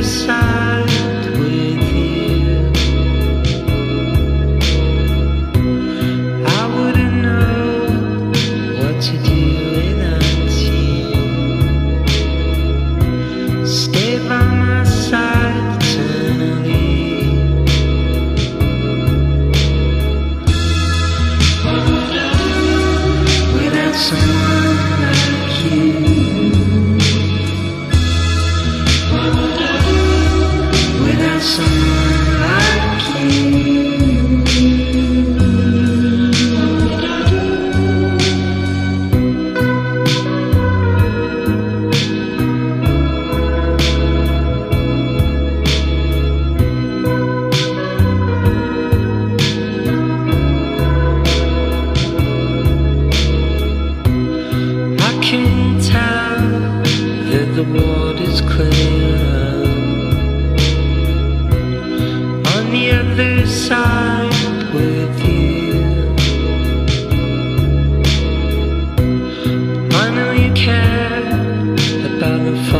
side with you. I wouldn't know what to do without you. Stay by my side eternally. Without someone like you. Without someone like you. I can tell that the water's clearer on the other side with you. I know you care about the